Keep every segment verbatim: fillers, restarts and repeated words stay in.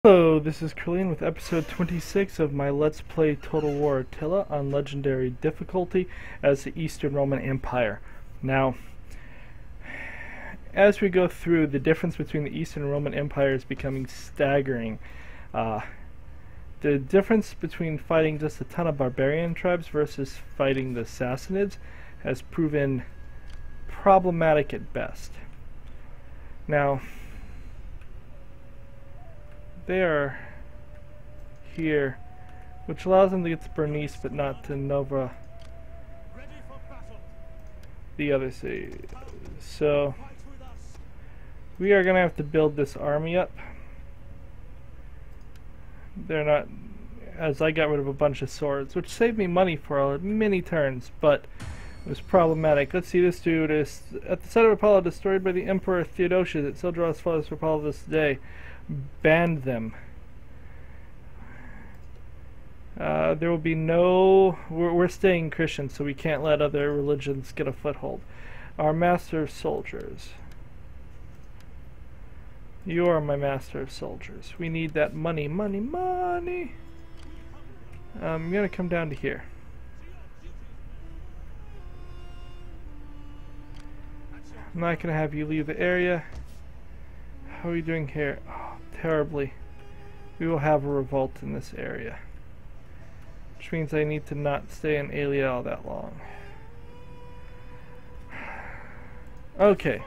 Hello, this is Curlian with episode twenty-six of my Let's Play Total War Attila on Legendary difficulty as the Eastern Roman Empire. Now, as we go through, the difference between the Eastern Roman Empire is becoming staggering. Uh, the difference between fighting just a ton of barbarian tribes versus fighting the Sassanids has proven problematic at best. Now, they are here, which allows them to get to Bernice but not to Nova, the other city. So we are going to have to build this army up. They're not, as I got rid of a bunch of swords, which saved me money for many turns, but it was problematic. Let's see, this dude is at the site of Apollo, destroyed by the Emperor Theodosius. It still draws fathers for Apollo this day. Banned them. Uh, there will be no... We're, we're staying Christian, so we can't let other religions get a foothold. Our master of soldiers. You are my master of soldiers. We need that money, money, money. Um, I'm going to come down to here. I'm not going to have you leave the area. How are we doing here? Oh, terribly. We will have a revolt in this area, which means I need to not stay in Aelia all that long. Okay.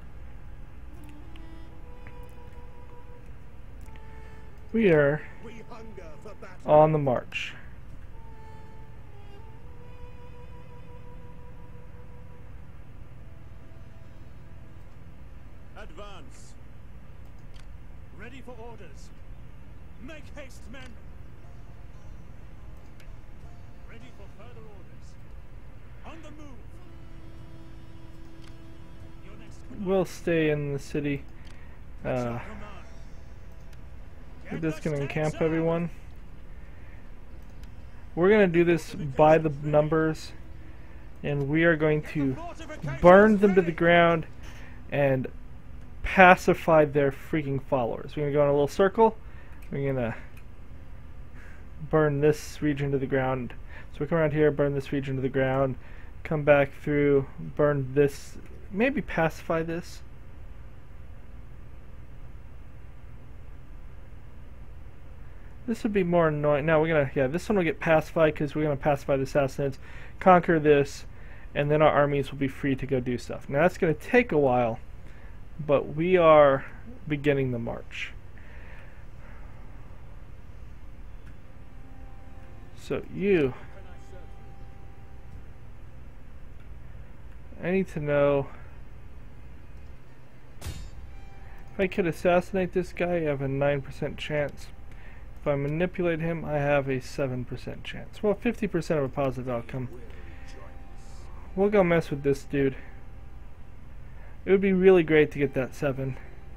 We are on the march. Advance. Ready for orders. Make haste, men. Ready for further orders. On the move. Your next We'll stay in the city. Uh, we're just going to encamp everyone. We're going to do this by the numbers, and we are going to burn them to the ground and pacify their freaking followers. We're going to go in a little circle. We're going to burn this region to the ground. So we come around here, burn this region to the ground, come back through, burn this, maybe pacify this. This would be more annoying. Now we're going to, yeah, this one will get pacified because we're going to pacify the Sassanids, conquer this, and then our armies will be free to go do stuff. Now that's going to take a while, but we are beginning the march. So you, I need to know if I could assassinate this guy. I have a nine percent chance. If I manipulate him, I have a seven percent chance. Well, fifty percent of a positive outcome. We'll go mess with this dude. It would be really great to get that seven.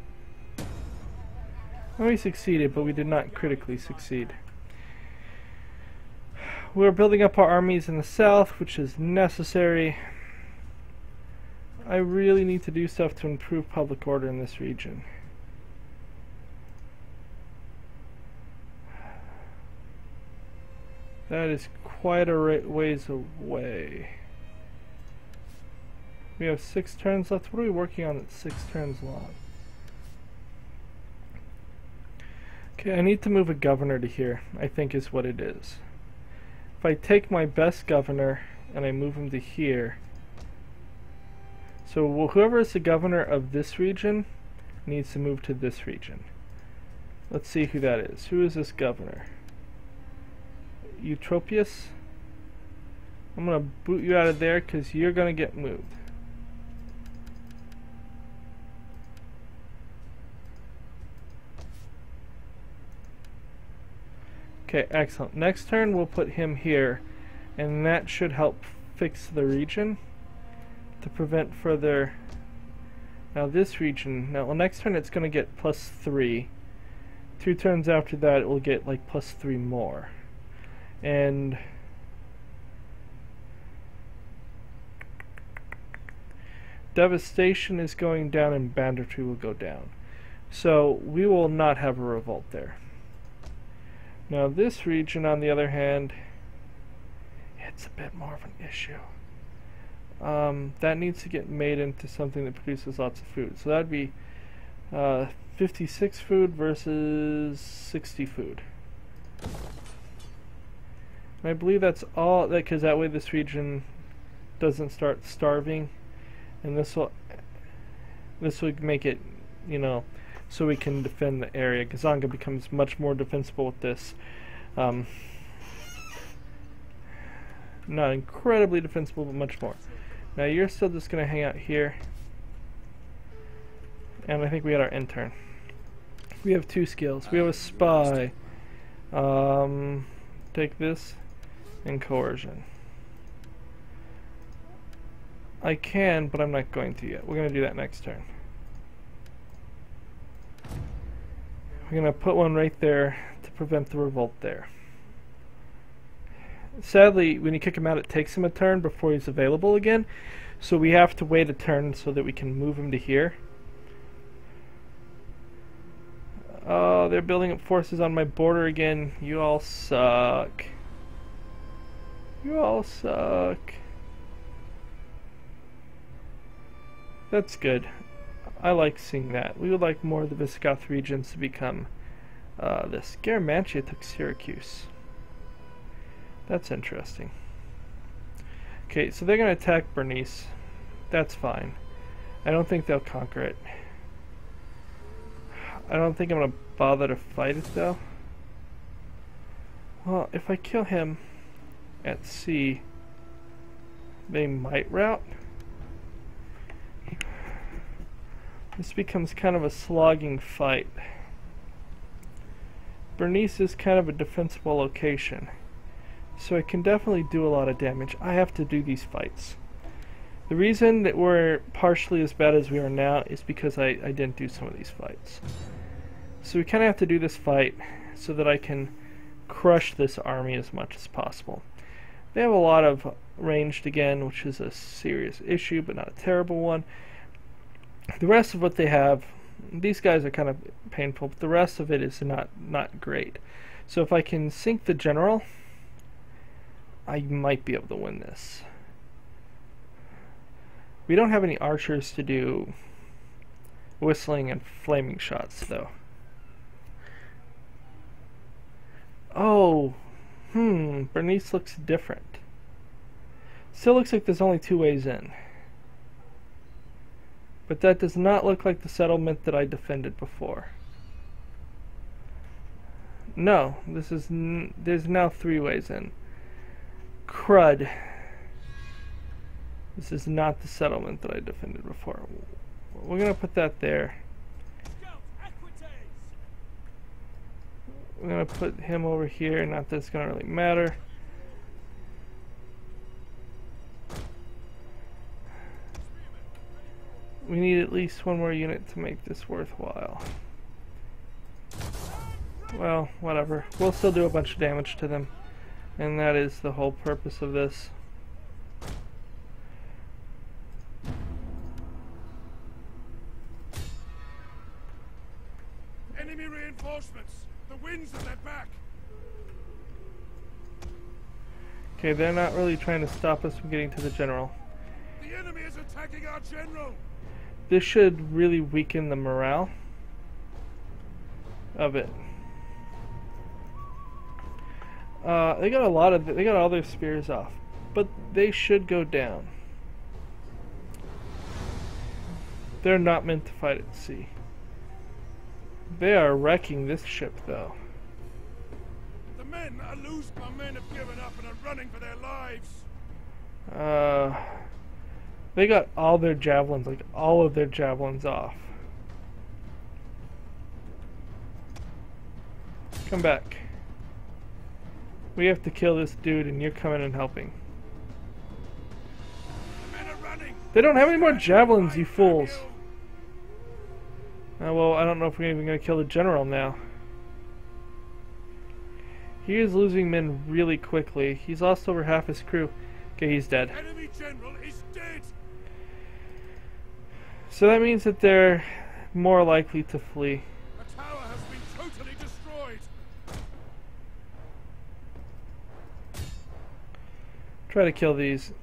Well, we succeeded, but we did not critically succeed. We're building up our armies in the south, which is necessary. I really need to do stuff to improve public order in this region. That is quite a ways away. We have six turns left. What are we working on that's six turns long? Okay, I need to move a governor to here, I think is what it is. If I take my best governor and I move him to here, so whoever is the governor of this region needs to move to this region. Let's see who that is. Who is this governor? Eutropius? I'm going to boot you out of there because you're going to get moved. Okay, excellent. Next turn we'll put him here, and that should help fix the region to prevent further. Now this region, now well, next turn it's going to get plus three. Two turns after that it will get like plus three more. And devastation is going down and banditry will go down. So we will not have a revolt there. Now this region, on the other hand, it's a bit more of an issue. Um, that needs to get made into something that produces lots of food. So that'd be uh, fifty-six food versus sixty food. And I believe that's all, that because that way this region doesn't start starving, and this will this will make it, you know, so we can defend the area. Gazanga becomes much more defensible with this. Um, not incredibly defensible, but much more. Now you're still just going to hang out here. And I think we had our intern. We have two skills. We have a spy. Um, take this and coercion. I can, but I'm not going to yet. We're going to do that next turn. We're going to put one right there to prevent the revolt there. Sadly, when you kick him out, it takes him a turn before he's available again. So we have to wait a turn so that we can move him to here. Oh, they're building up forces on my border again. You all suck. You all suck. That's good. I like seeing that. We would like more of the Visigoth regions to become uh, this. Garamantia took Syracuse. That's interesting. Okay, so they're going to attack Bernice. That's fine. I don't think they'll conquer it. I don't think I'm going to bother to fight it, though. Well, if I kill him at sea, they might rout. This becomes kind of a slogging fight. Bernice is kind of a defensible location, so it can definitely do a lot of damage. I have to do these fights. The reason that we're partially as bad as we are now is because I, I didn't do some of these fights. So we kind of have to do this fight so that I can crush this army as much as possible. They have a lot of ranged again, which is a serious issue, but not a terrible one. The rest of what they have, these guys are kind of painful, but the rest of it is not, not great. So if I can sink the general, I might be able to win this. We don't have any archers to do whistling and flaming shots, though. Oh, hmm, Bernice looks different. Still looks like there's only two ways in. But that does not look like the settlement that I defended before. No, this is n there's now three ways in. Crud. This is not the settlement that I defended before. We're gonna put that there. We're gonna put him over here. Not that it's gonna really matter. We need at least one more unit to make this worthwhile. Well, whatever. We'll still do a bunch of damage to them. And that is the whole purpose of this. Enemy reinforcements! The wind's at their back! Okay, they're not really trying to stop us from getting to the general. The enemy is attacking our general! This should really weaken the morale of it. Uh, they got a lot of, they got all their spears off, but they should go down. They're not meant to fight at sea. They are wrecking this ship, though. The men are loose. Our men have given up and are running for their lives. Uh, they got all their javelins, like all of their javelins off. Come back. We have to kill this dude, and you're coming and helping. The men are running. They don't have any more javelins, you fools. Uh, well, I don't know if we're even going to kill the general now. He is losing men really quickly. He's lost over half his crew. Okay, he's dead. Enemy general is dead. So that means that they're more likely to flee. The tower has been totally destroyed. Try to kill these.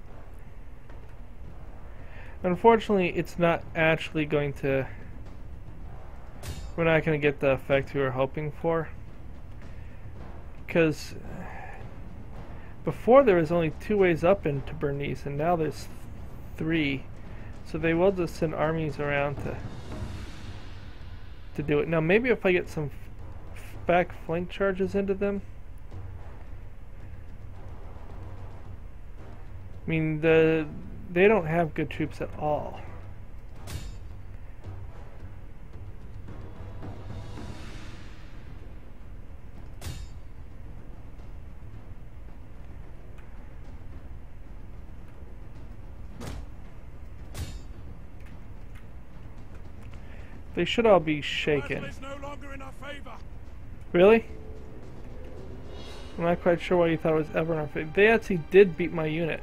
Unfortunately, it's not actually going to... We're not going to get the effect we were hoping for. Because before there was only two ways up into Bernice, and now there's three. So they will just send armies around to to do it. Now maybe if I get some f back flank charges into them. I mean, the they don't have good troops at all. They should all be shaken. Is no longer in our favor. Really? I'm not quite sure why you thought it was ever in our favor. They actually did beat my unit.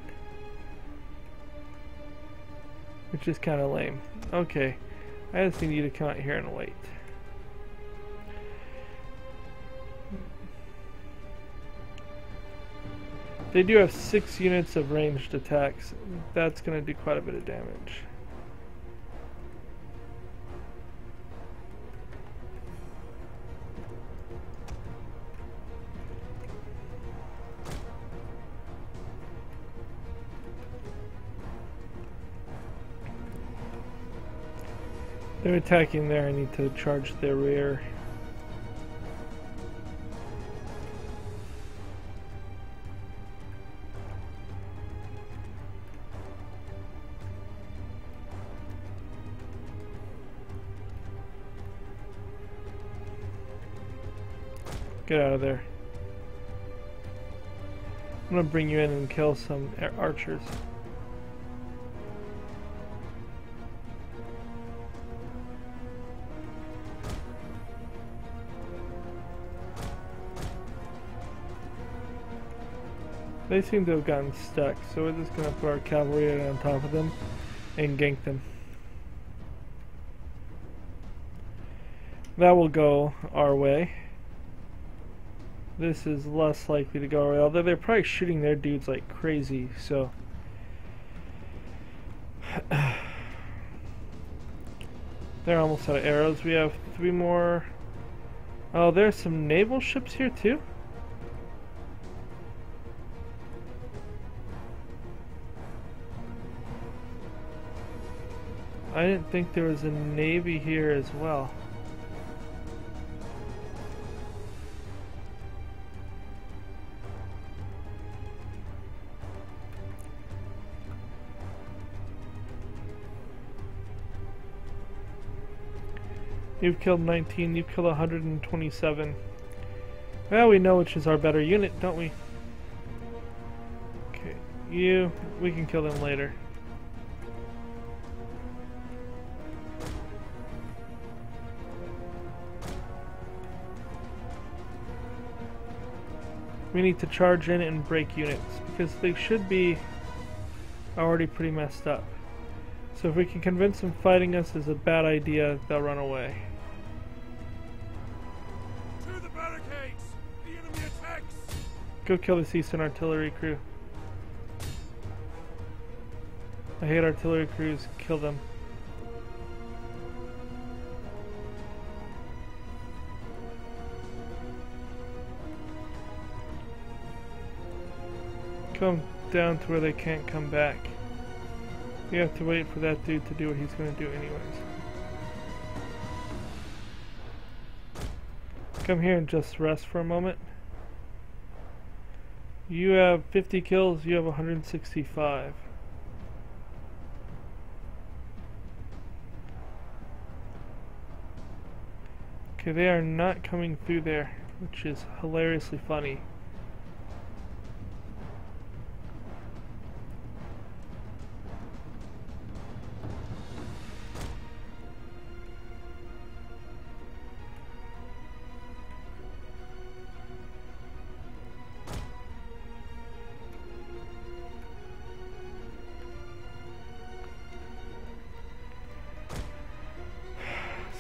Which is kind of lame. Okay. I just need you to come out here and wait. They do have six units of ranged attacks. That's going to do quite a bit of damage. They're attacking there. I need to charge their rear. Get out of there. I'm gonna bring you in and kill some archers. They seem to have gotten stuck, so we're just going to put our cavalry on top of them and gank them. That will go our way. This is less likely to go our way, although they're probably shooting their dudes like crazy, so... They're almost out of arrows. We have three more... Oh, there's some naval ships here too? I didn't think there was a navy here as well. You've killed nineteen, you've killed one hundred twenty-seven. Well, we know which is our better unit, don't we? Okay, you, we can kill them later. We need to charge in and break units, because they should be already pretty messed up. So if we can convince them fighting us is a bad idea, they'll run away. To the barricades! The enemy attacks! Go kill this Eastern artillery crew. I hate artillery crews, kill them. Come down to where they can't come back. You have to wait for that dude to do what he's going to do anyways. Come here and just rest for a moment. You have fifty kills, you have one hundred sixty-five. Okay, they are not coming through there, which is hilariously funny.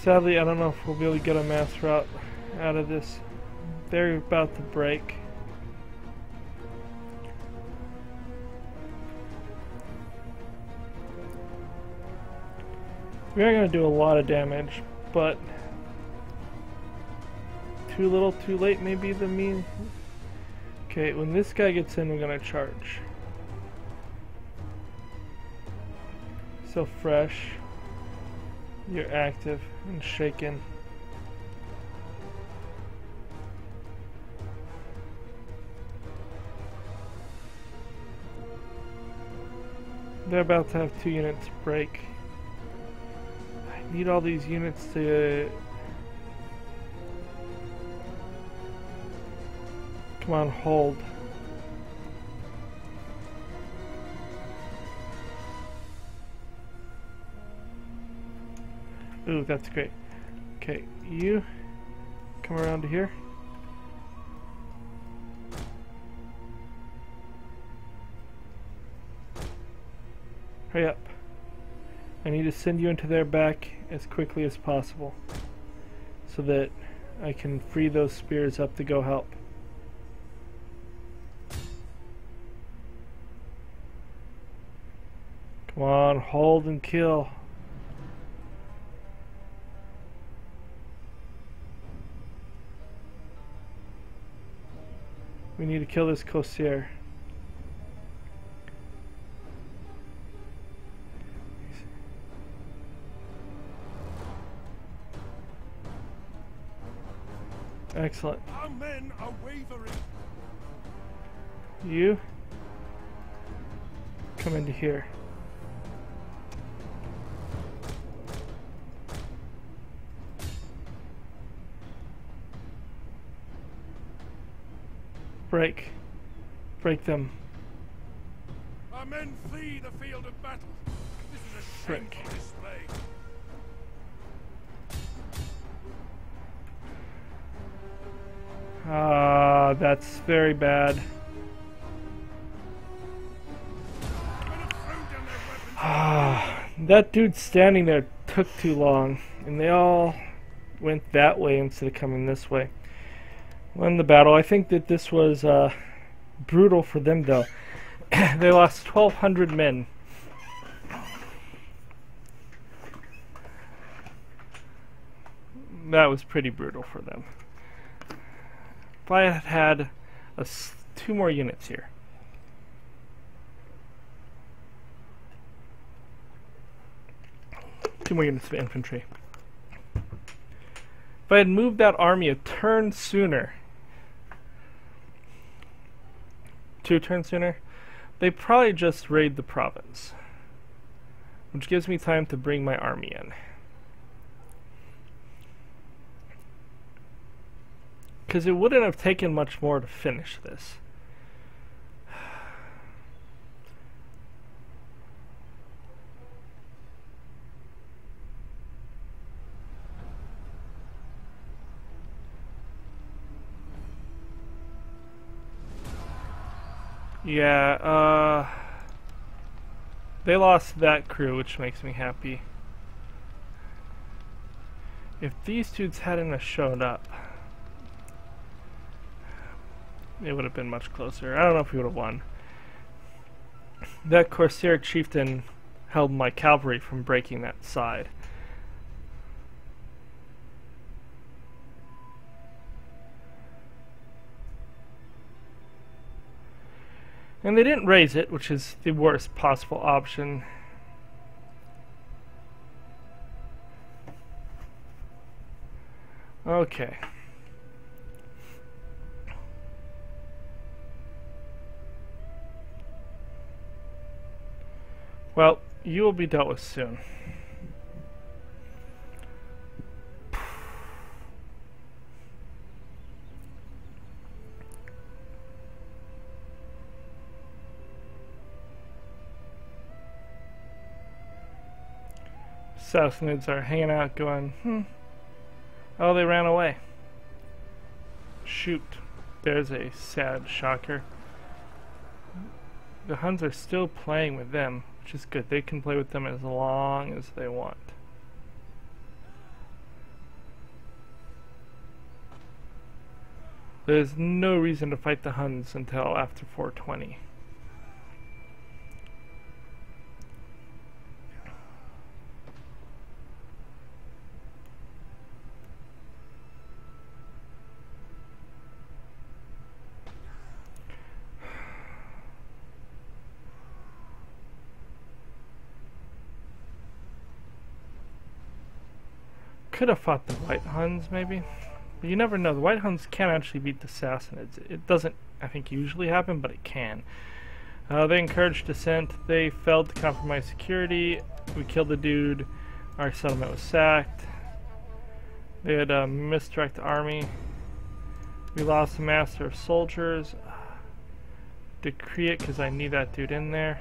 Sadly, I don't know if we'll be able to get a mass route out of this. They're about to break. We are going to do a lot of damage, but too little, too late may be the mean. Okay, when this guy gets in, we're going to charge. So fresh, you're active and shaken. They're about to have two units break. I need all these units to... Come on, hold. Ooh, that's great. Okay, you come around to here. Hurry up. I need to send you into their back as quickly as possible so that I can free those spears up to go help. Come on, hold and kill. We need to kill this Corsair. Excellent. Our men are wavering. You come into here. Break. Break them. Our men flee the field of battle. This is a Frick. shameful display. Ah, that's very bad. Ah, that dude standing there took too long, and they all went that way instead of coming this way. Won the battle. I think that this was uh, brutal for them, though. They lost twelve hundred men. That was pretty brutal for them. If I had had a s two more units here. Two more units of infantry. If I had moved that army a turn sooner, two turns sooner, they probably just raid the province, which gives me time to bring my army in. Because it wouldn't have taken much more to finish this. Yeah, uh... they lost that crew, which makes me happy. If these dudes hadn't have showed up, it would have been much closer. I don't know if we would have won. That Corsair chieftain held my cavalry from breaking that side. And they didn't raise it, which is the worst possible option. Okay. Well, you will be dealt with soon. Sassanids are hanging out going, hmm. Oh, they ran away. Shoot. There's a sad shocker. The Huns are still playing with them, which is good. They can play with them as long as they want. There's no reason to fight the Huns until after four twenty. Could have fought the White Huns, maybe. But you never know. The White Huns can actually beat the Sassanids. It doesn't, I think, usually happen, but it can. Uh, they encouraged dissent. They failed to compromise security. We killed the dude. Our settlement was sacked. They had a misdirect army. We lost the master of soldiers. Decree it, because I need that dude in there.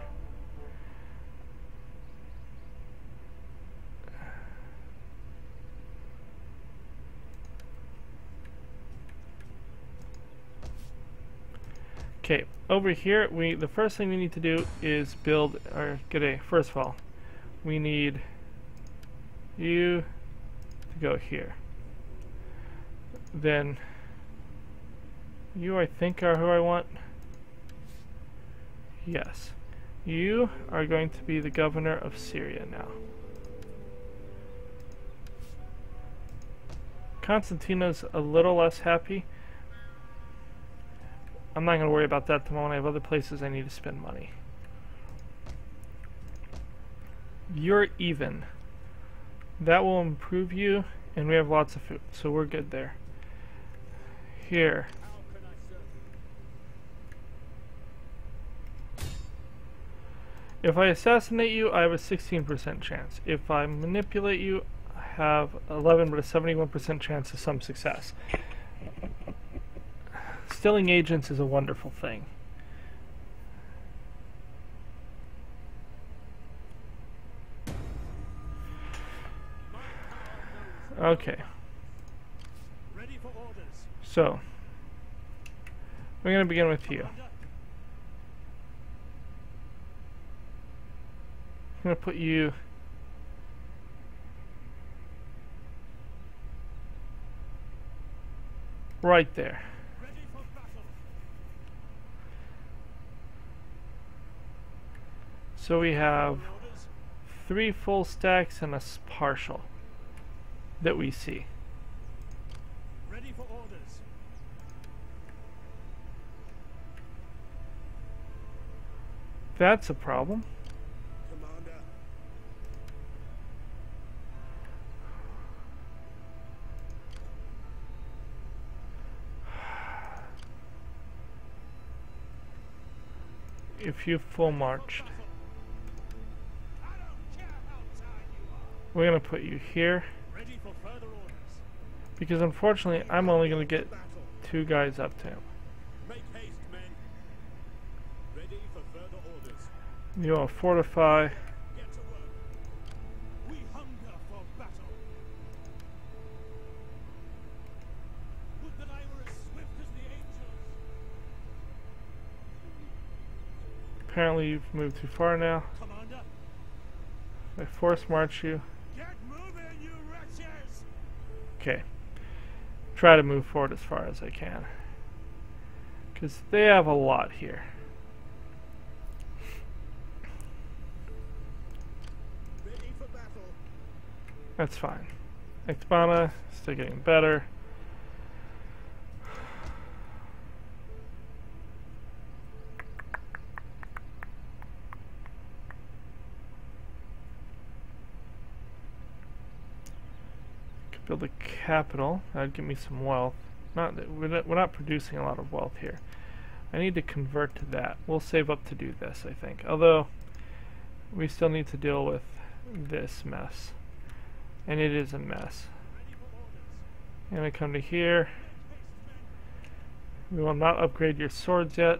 Okay, over here, we the first thing we need to do is build or get a. First of all, we need you to go here. Then you, I think, are who I want. Yes, you are going to be the governor of Syria now. Constantino's a little less happy. I'm not going to worry about that at the moment. I have other places I need to spend money. You're even. That will improve you, and we have lots of food, so we're good there. Here. If I assassinate you, I have a sixteen percent chance. If I manipulate you, I have eleven, but a seventy-one percent chance of some success. Stilling agents is a wonderful thing. Okay. Ready for orders. So, we're going to begin with you. I'm going to put you right there. So we have three full stacks and a partial that we see. Ready for orders. That's a problem. Commander. If you full marched. We're going to put you here, Ready for further orders. because unfortunately I'm only going to get two guys up to him. Make haste, men. Ready for further orders. You want to fortify. Get to work. We hunger for battle. Would that I were as swift as the angels. Apparently you've moved too far now. Commander, I force march you. get moving, you wretches! Okay. Try to move forward as far as I can, because they have a lot here. Ready for battle. That's fine. Expana, still getting better. Could build a capital. That'd give me some wealth. Not that we're not, we're not producing a lot of wealth here. I need to convert to that. We'll save up to do this, I think. Although we still need to deal with this mess. And it is a mess. I'm going to come to here. We will not upgrade your swords yet.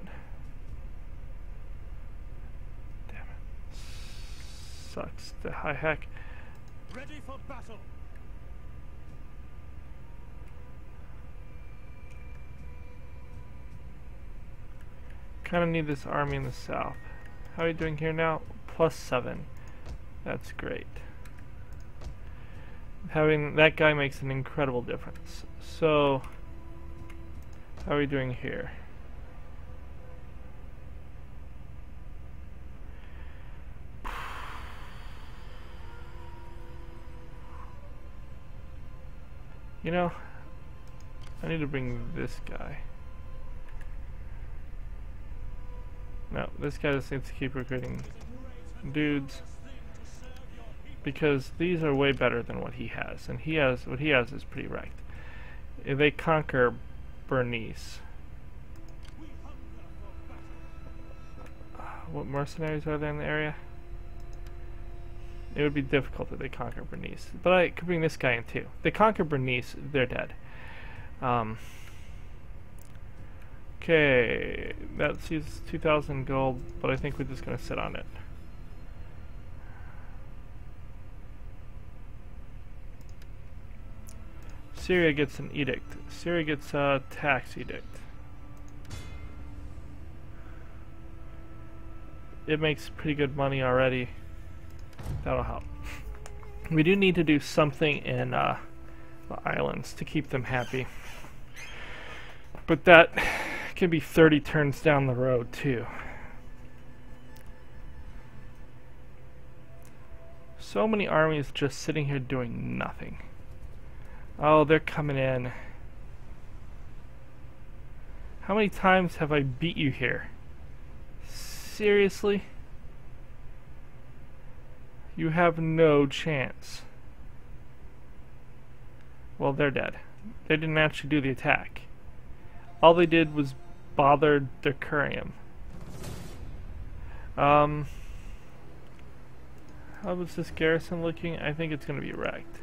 Damn it. Sucks to high heck. Ready for battle. Kind of need this army in the south. How are you doing here now? Plus seven. That's great. Having that guy makes an incredible difference. So How are we doing here? You know, I need to bring this guy. No, this guy just needs to keep recruiting dudes, because these are way better than what he has, and he has what he has is pretty wrecked. If they conquer Bernice, uh, what mercenaries are there in the area? It would be difficult if they conquer Bernice, but I could bring this guy in too. If they conquer Bernice, they're dead. Um, okay, that sees two thousand gold, but I think we're just going to sit on it. Syria gets an edict. Syria gets a tax edict. It makes pretty good money already. That'll help. We do need to do something in uh, the islands to keep them happy. But that can be thirty turns down the road too. So many armies just sitting here doing nothing. Oh, they're coming in. How many times have I beat you here? Seriously? You have no chance. Well, they're dead. They didn't actually do the attack. All they did was bother Decurium. Um, how was this garrison looking? I think it's going to be wrecked.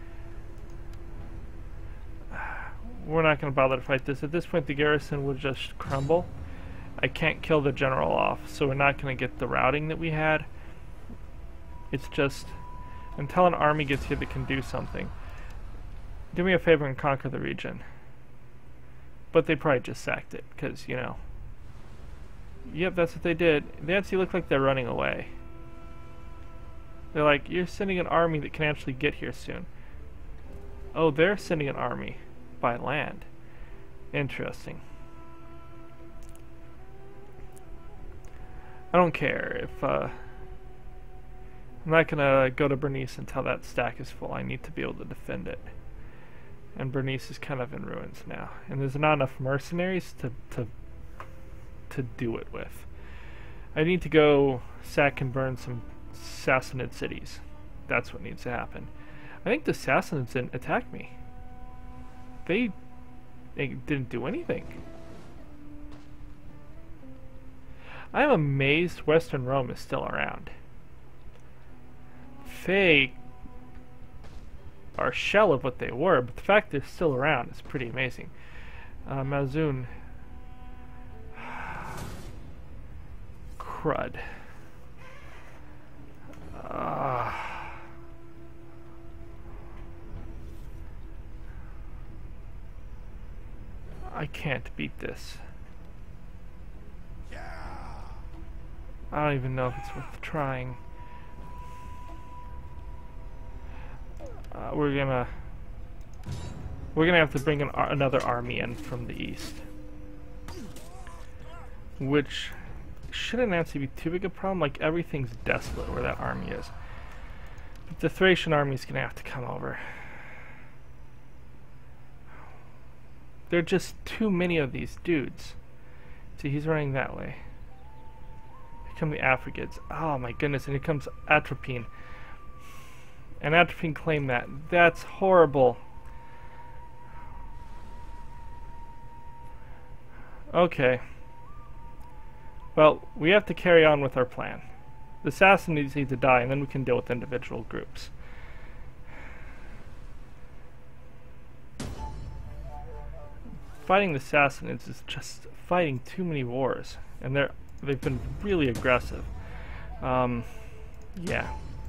We're not going to bother to fight this. At this point, the garrison would just crumble. I can't kill the general off, so we're not going to get the routing that we had. It's just, until an army gets here that can do something. Do me a favor and conquer the region. But they probably just sacked it, because, you know. Yep, that's what they did. They actually look like they're running away. They're like, you're sending an army that can actually get here soon. Oh, they're sending an army by land. Interesting. I don't care if, uh... I'm not gonna go to Bernice until that stack is full. I need to be able to defend it. And Bernice is kind of in ruins now. And there's not enough mercenaries to, to, to do it with. I need to go sack and burn some Sassanid cities. That's what needs to happen. I think the Sassanids didn't attack me. They, they didn't do anything. I'm amazed Western Rome is still around. They are a shell of what they were, but the fact they're still around is pretty amazing. Uh, Mazun. Crud. Uh, I can't beat this. I don't even know if it's worth trying. Uh, we're gonna we're gonna have to bring an ar another army in from the east, which shouldn't actually be too big a problem. Like, everything's desolate where that army is. But the Thracian army's gonna have to come over. There are just too many of these dudes. See, he's running that way. Here come the Africans. Oh my goodness, and here comes Atropine. And Atropine claimed that. That's horrible. Okay. Well, we have to carry on with our plan. The Sassanids need to die, and then we can deal with individual groups. Fighting the Sassanids is just fighting too many wars, and they're they've been really aggressive. Um, yeah.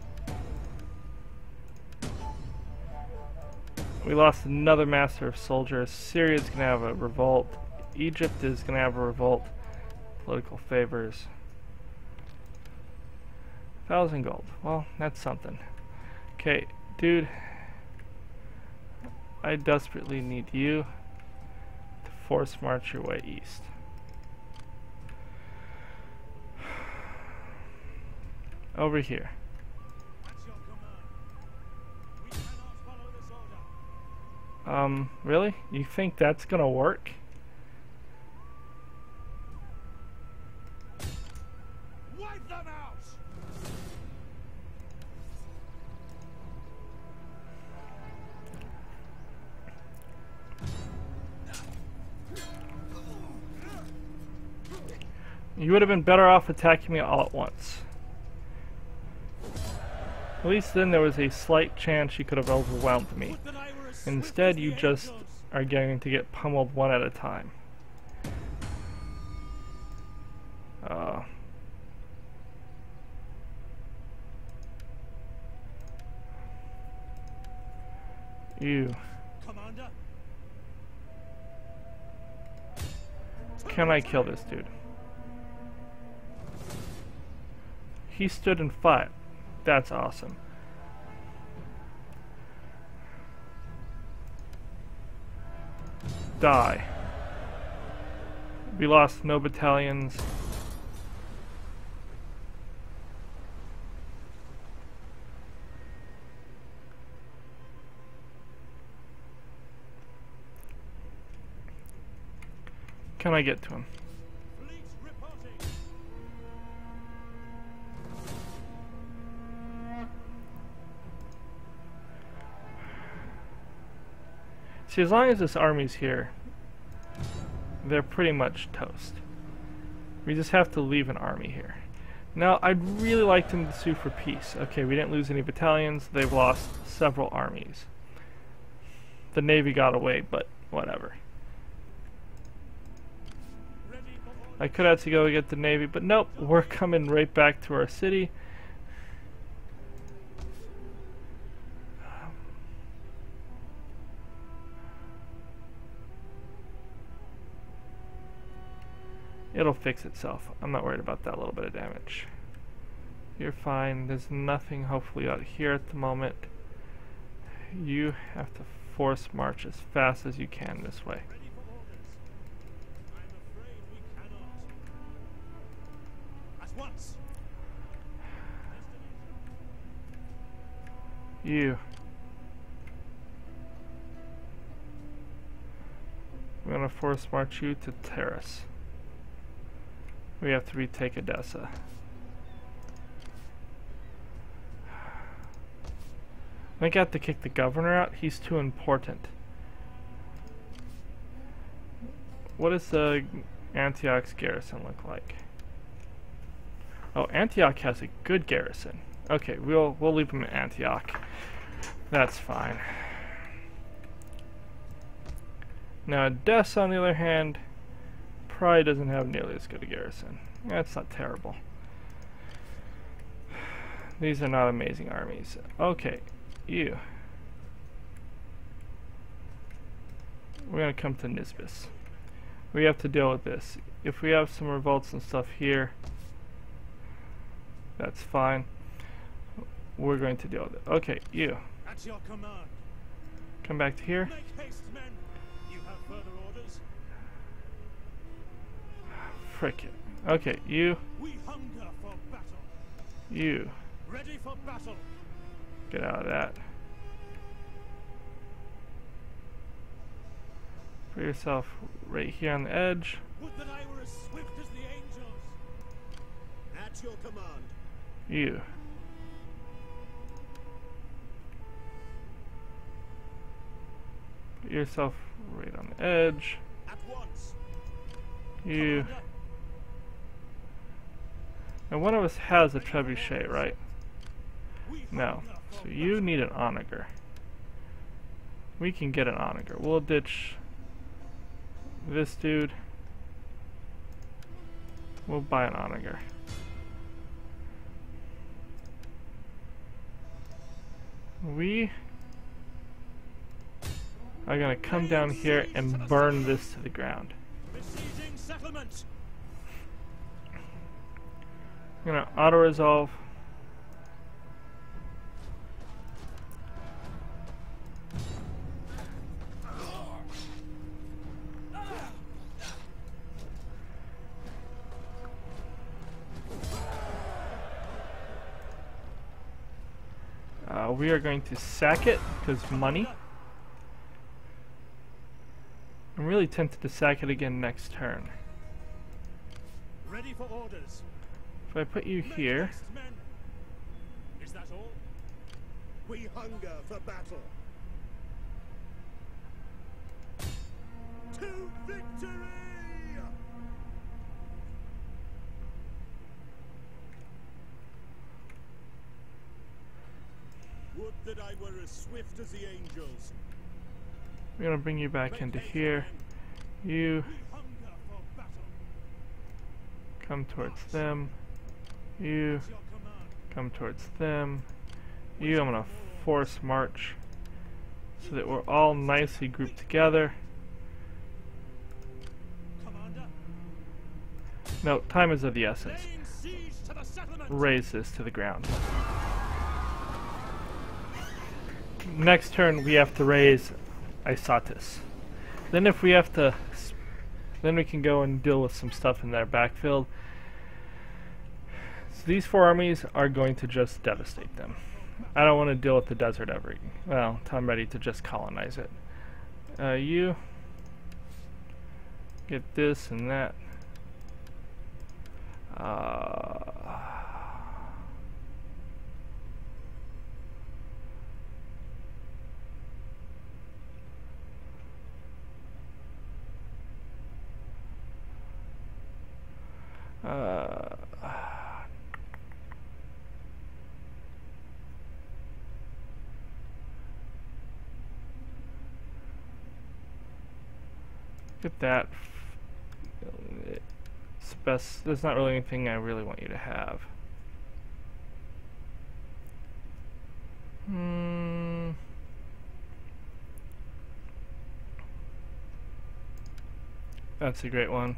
We lost another master of soldiers. Syria's gonna have a revolt. Egypt is gonna have a revolt. Political favors. Thousand gold. Well, that's something. Okay, dude. I desperately need you to force march your way east. Over here. Um, really? You think that's gonna work? Wipe them out! You would have been better off attacking me all at once. At least then there was a slight chance you could have overwhelmed me. Instead, you just are going to get pummeled one at a time. Uh, you. Commander? Can I kill this dude? He stood and fought. That's awesome. Die. We lost no battalions. Can I get to him? Fleet reporting. See, as long as this army's here, they're pretty much toast. We just have to leave an army here. Now, I'd really like them to sue for peace. Okay, we didn't lose any battalions. They've lost several armies. The Navy got away, but whatever. I could have to go get the Navy, but nope, we're coming right back to our city. It'll fix itself. I'm not worried about that little bit of damage. You're fine. There's nothing hopefully out here at the moment. You have to force march as fast as you can this way. Ready for orders. I'm afraid we cannot. At once. You. We're gonna force march you to Terrace. We have to retake Edessa. I think I have to kick the governor out. He's too important. What does the Antioch's garrison look like? Oh, Antioch has a good garrison. Okay, we'll we'll leave him in Antioch. That's fine. Now Edessa, on the other hand, probably doesn't have nearly as good a garrison. That's not terrible. These are not amazing armies. Okay, you. We're gonna come to Nisbis. We have to deal with this. If we have some revolts and stuff here, that's fine. We're going to deal with it. Okay, you. At your command. Come back to here. Make haste, men. You have further orders. Frick it. Okay, you. We hunger for battle. You. Ready for battle. Get out of that. Put yourself right here on the edge. Would that I were as swift as the angels. At your command. You. Put yourself right on the edge. At once. You. Commander. And one of us has a trebuchet, right? We No. hunger for So you battle. need an onager. We can get an onager. We'll ditch this dude. We'll buy an onager. We are gonna come down here and burn this to the ground. Besieging settlement. I'm gonna auto-resolve. we are going to sack it because money. I'm really tempted to sack it again next turn. Ready for orders. If I put you here, Is that all? We hunger for battle. To victory! Would that I were as swift as the angels. we're gonna bring you back into here. You We hunger for battle. come towards them. You Your command. come towards them. You, I'm gonna force march so that we're all nicely grouped together. Commander, No, time is of the essence. laying siege to the settlement. Raise this to the ground. Next turn we have to raise Isatis. Then if we have to, s- then we can go and deal with some stuff in their backfield. So these four armies are going to just devastate them. I don't want to deal with the desert ever. Well, until I'm ready to just colonize it. Uh, you get this and that. Uh, Uh, get that. It's best. There's not really anything I really want you to have. Hmm. That's a great one.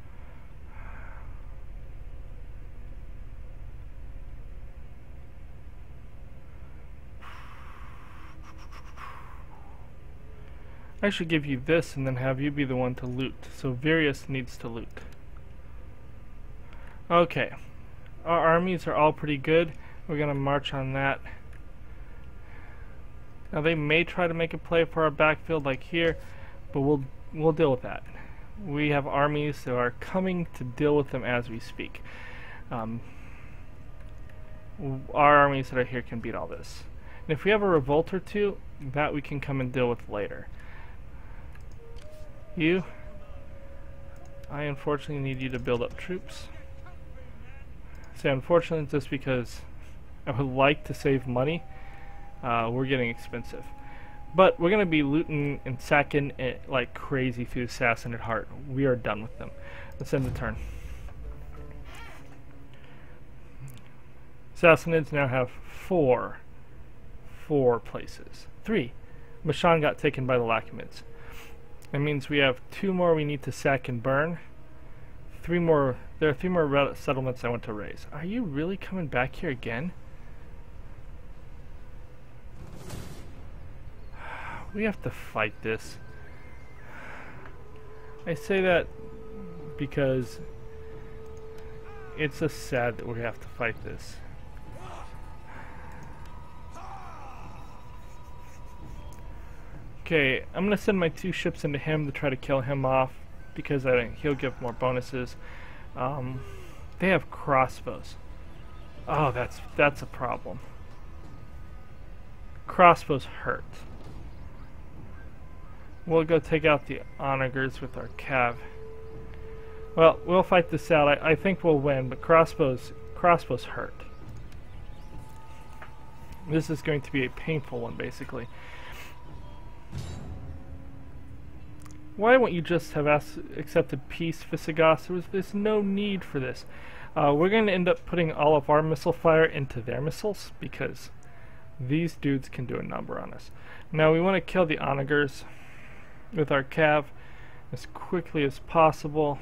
I should give you this and then have you be the one to loot. So Varius needs to loot. Okay. Our armies are all pretty good. We're gonna march on that. Now they may try to make a play for our backfield like here, but we'll we'll deal with that. We have armies that are coming to deal with them as we speak. Um, our armies that are here can beat all this. And if we have a revolt or two, that we can come and deal with later. You, I unfortunately need you to build up troops. Say unfortunately just because I would like to save money. Uh, we're getting expensive. But we're going to be looting and sacking it like crazy through Assassinate Heart. We are done with them. Let's end the turn. Assassinates now have four, four places. Three. Mashan got taken by the Lachemids. That means we have two more we need to sack and burn. Three more. There are three more re settlements I want to raise. Are you really coming back here again? We have to fight this. I say that because it's just sad that we have to fight this. Okay, I'm gonna send my two ships into him to try to kill him off because I think he'll give more bonuses. Um, they have crossbows. Oh, that's that's a problem. Crossbows hurt. We'll go take out the onagers with our cav. Well, we'll fight this out. I, I think we'll win, but crossbows crossbows hurt. This is going to be a painful one, basically. Why won't you just have asked, accepted peace, Visigoths? There was, there's no need for this. Uh, we're going to end up putting all of our missile fire into their missiles because these dudes can do a number on us. Now we want to kill the onagers with our cav as quickly as possible.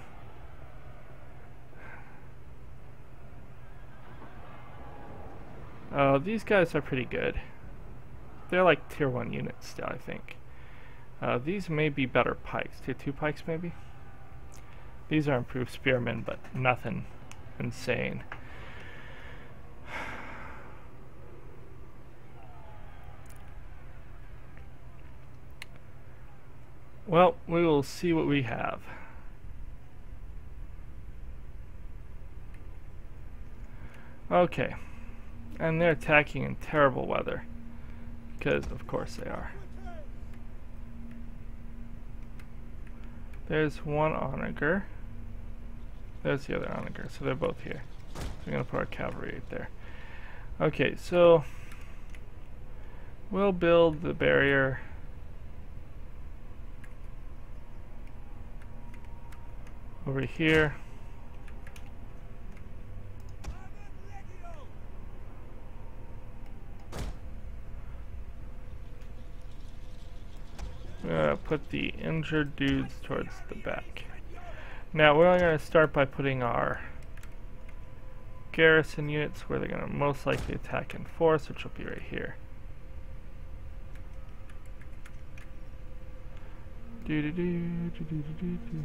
Uh, these guys are pretty good. They're like tier one units still, I think. Uh, these may be better pikes. Tier two pikes, maybe? These are improved spearmen, but nothing insane. Well, we will see what we have. Okay. And they're attacking in terrible weather. Because, of course, they are. There's one onager. There's the other onager. So they're both here. So we're going to put our cavalry right there. Okay, so we'll build the barrier over here. We're going to put the injured dudes towards the back. Now we're going to start by putting our garrison units where they're going to most likely attack in force, which will be right here. Do do do do do do do.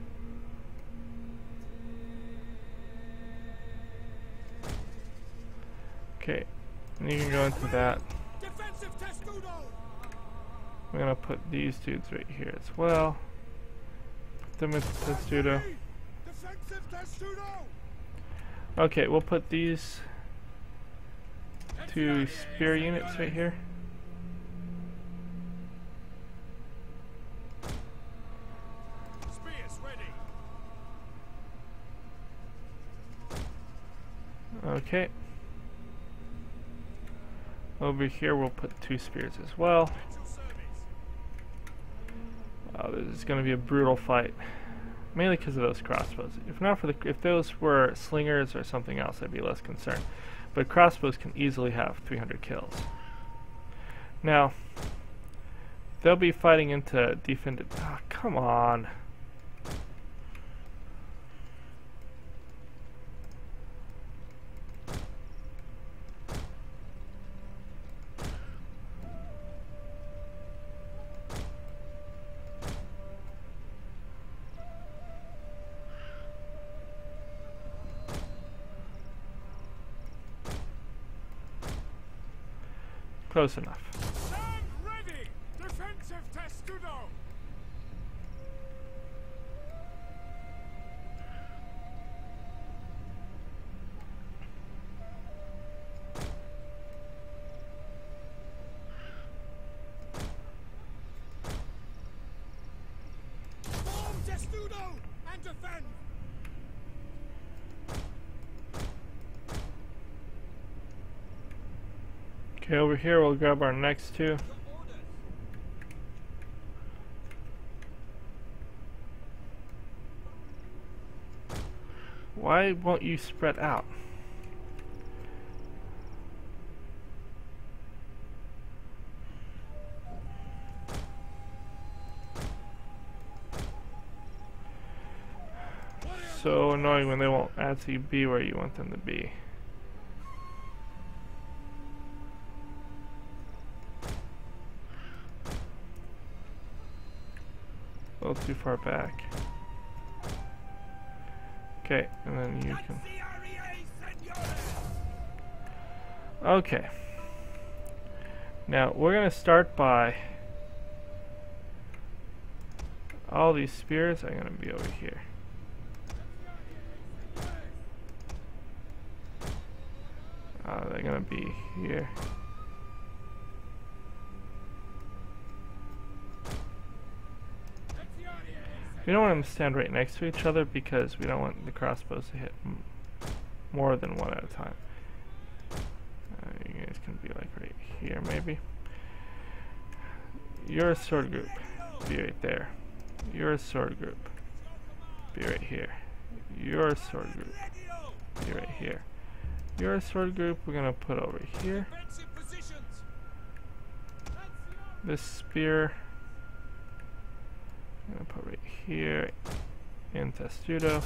Okay, and you can go into that. We're gonna put these dudes right here as well. Put them into testudo. Okay, we'll put these two spear units right here. Okay. Over here we'll put two spears as well. Oh, this is going to be a brutal fight, mainly because of those crossbows. If not for the, if those were slingers or something else, I'd be less concerned. But crossbows can easily have three hundred kills. Now, they'll be fighting into defended. Oh, come on. Close enough. Stand ready! Defensive testudo! Form testudo and defend! Okay, over here we'll grab our next two. Why won't you spread out? So annoying when they won't actually be where you want them to be. A little too far back. Okay, and then you can. Okay. Now we're gonna start by all these spears are gonna be over here. Uh, they're gonna be here. We don't want them to stand right next to each other because we don't want the crossbows to hit m more than one at a time. Uh, you guys can be like right here maybe. Your sword group, be right there. Your sword group, be right here. Your sword group, be right here. Your sword group we're going to put over here. This spear I'm going to put right here in testudo.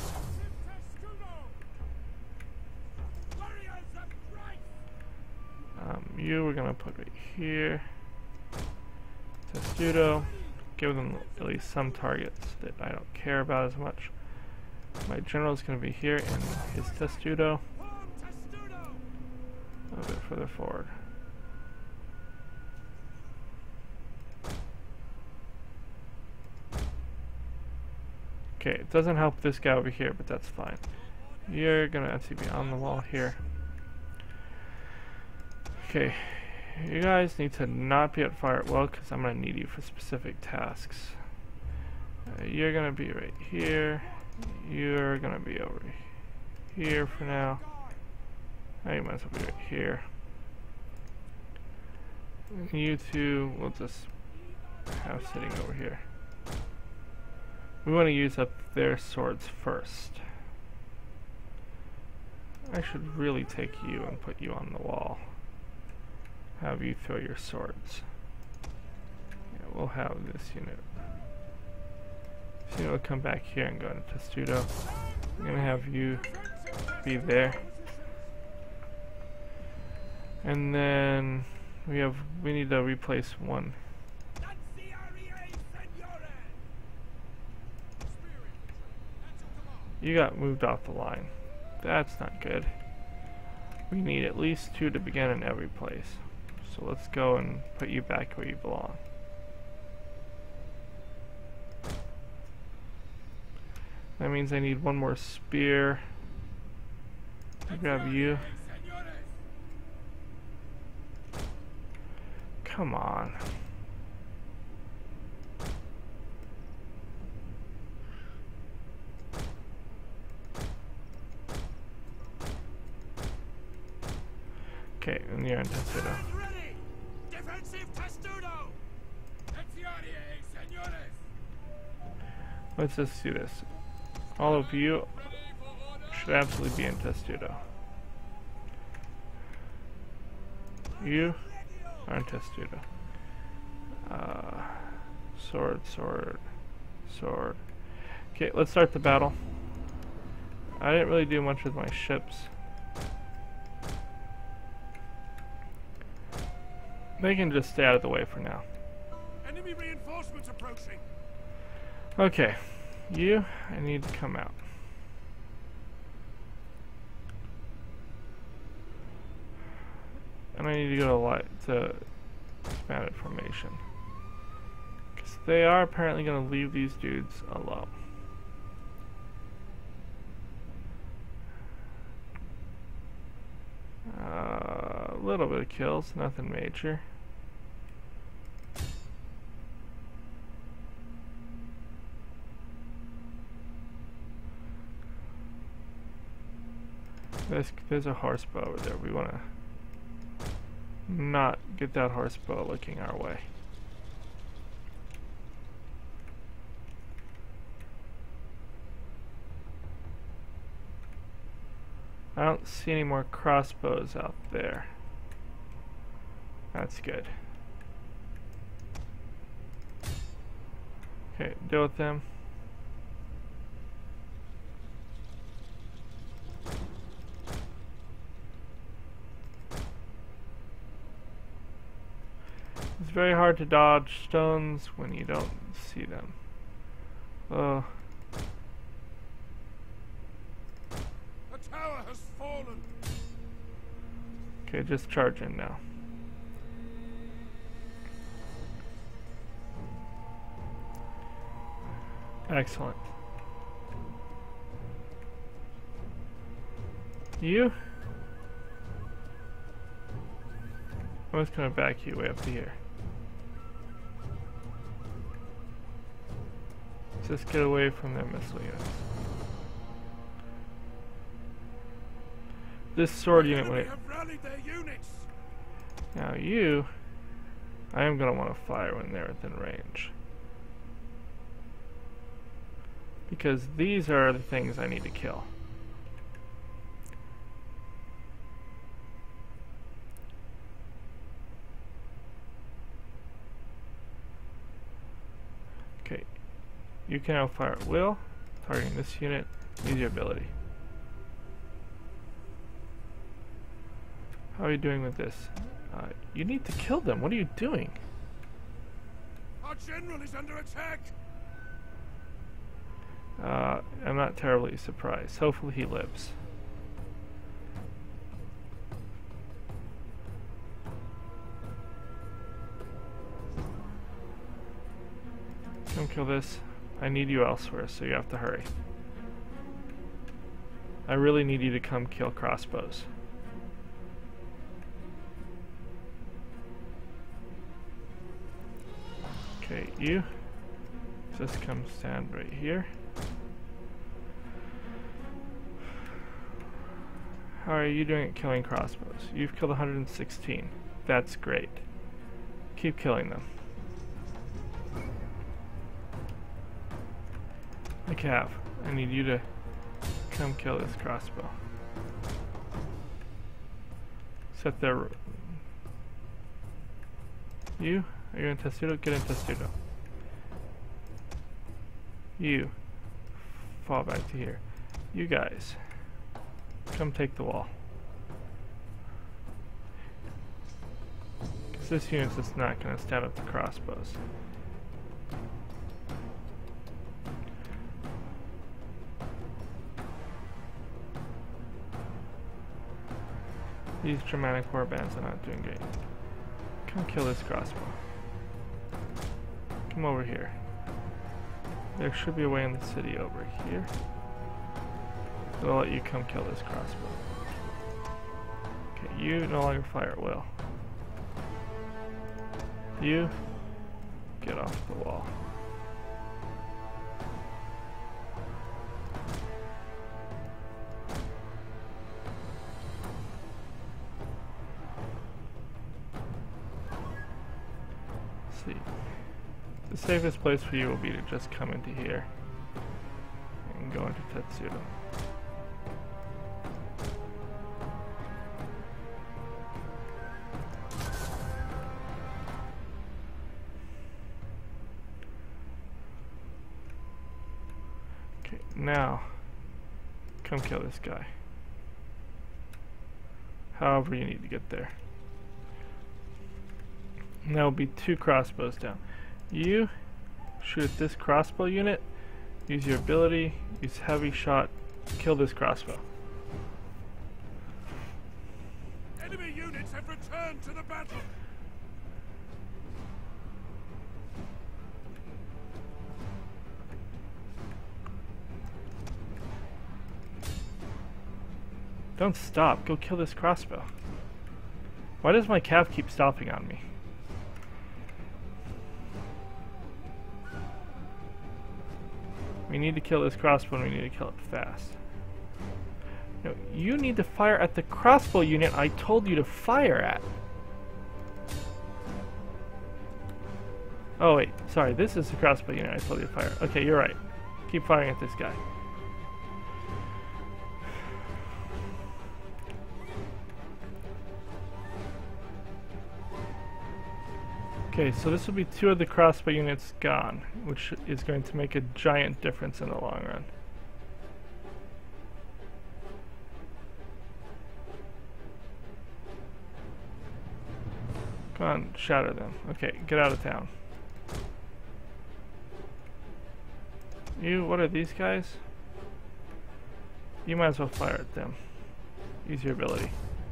Um, you we're going to put right here. Testudo. Give them at least some targets that I don't care about as much. My general is going to be here in his testudo. A little bit further forward. Okay, it doesn't help this guy over here, but that's fine. You're gonna actually be on the wall here. Okay, you guys need to not be at fire at well, because I'm gonna need you for specific tasks. Uh, you're gonna be right here. You're gonna be over here for now. Now you might as well be right here. And you two, we'll just have sitting over here. We want to use up their swords first. I should really take you and put you on the wall. Have you throw your swords. Yeah, we'll have this unit. This unit will come back here and go into Testudo. I'm gonna have you be there. And then we have we need to replace one. You got moved off the line. That's not good. We need at least two to begin in every place. So let's go and put you back where you belong. That means I need one more spear. I'll grab you. Come on. Okay, and you're in Testudo. Let's just do this. All of you should absolutely be in Testudo. You are in Testudo. Uh, sword, sword, sword. Okay, let's start the battle. I didn't really do much with my ships. They can just stay out of the way for now. Enemy reinforcements approaching. Okay, you, I need to come out. And I need to go to light to expanded formation. Because they are apparently going to leave these dudes alone. Uh, a little bit of kills, nothing major. There's, there's a horsebow over there. We want to not get that horsebow looking our way. I don't see any more crossbows out there. That's good. Okay, deal with them. It's very hard to dodge stones when you don't see them. Oh. The tower has fallen. Okay, just charge in now. Excellent. You? I'm just gonna back you way up to here. Just get away from their missile units. This sword unit, wait. Now you, I am gonna want to fire when they're within range. Because these are the things I need to kill. Okay, you can now fire at will, targeting this unit, use your ability. How are you doing with this? Uh, you need to kill them, what are you doing? Our general is under attack! Uh, I'm not terribly surprised. Hopefully he lives. Come kill this. I need you elsewhere, so you have to hurry. I really need you to come kill crossbows. Okay, you just come stand right here. How are you doing at killing crossbows? You've killed one hundred sixteen. That's great. Keep killing them. Cav, I need you to come kill this crossbow. Set their... You? Are you in Testudo? Get in Testudo. You. Fall back to here. You guys. Come take the wall. Because this unit's just not going to stand up to crossbows. These Germanic warbands are not doing great. Come kill this crossbow. Come over here. There should be a way in the city over here. I'll let you come kill this crossbow. Okay, you no longer fire at will. You get off the wall. See. The safest place for you will be to just come into here and go into Tetsudo. Okay, now come kill this guy. However you need to get there. And there will be two crossbows down. You shoot this crossbow unit, use your ability, use heavy shot, kill this crossbow. Enemy units have returned to the battle. Don't stop, go kill this crossbow. Why does my cav keep stopping on me? We need to kill this crossbow and we need to kill it fast. No, you need to fire at the crossbow unit I told you to fire at. Oh wait, sorry, this is the crossbow unit I told you to fire. Okay, you're right. Keep firing at this guy. Okay, so this will be two of the crossbow units gone, which is going to make a giant difference in the long run. Come on, shatter them. Okay, get out of town. You, what are these guys? You might as well fire at them. Use your ability.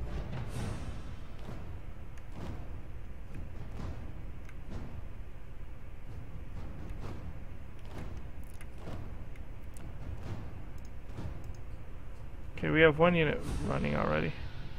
Okay, we have one unit running already.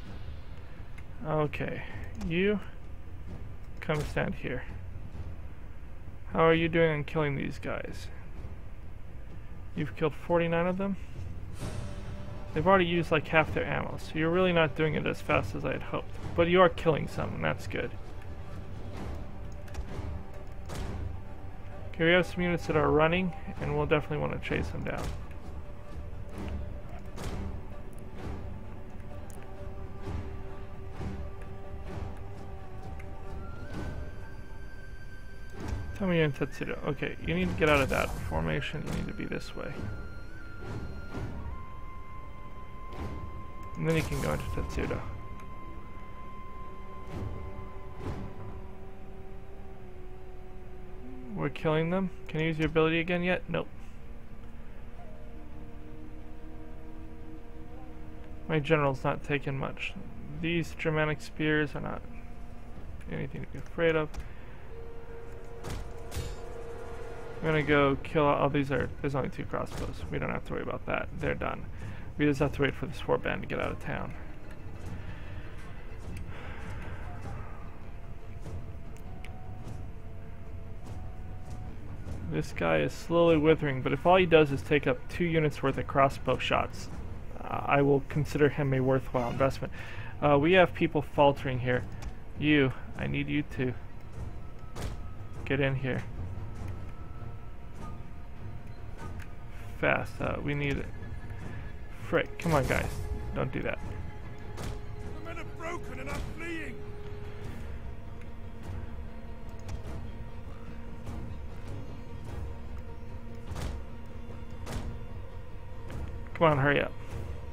Okay, you come stand here. How are you doing on killing these guys? You've killed forty-nine of them? They've already used like half their ammo, so you're really not doing it as fast as I had hoped. But you are killing some, and that's good. Okay, we have some units that are running, and we'll definitely want to chase them down. Tell me you're in Tetsudo. Okay, you need to get out of that formation. You need to be this way. And then you can go into Tetsudo. We're killing them. Can you use your ability again yet? Nope. My general's not taking much. These Germanic spears are not anything to be afraid of. I'm gonna go kill all, oh, these are, there's only two crossbows. We don't have to worry about that. They're done. We just have to wait for this warband to get out of town. This guy is slowly withering, but if all he does is take up two units worth of crossbow shots, uh, I will consider him a worthwhile investment. Uh, we have people faltering here. You, I need you to get in here. Fast, uh, we need... Frick, come on guys, don't do that. The men are broken and are fleeing. Come on, hurry up.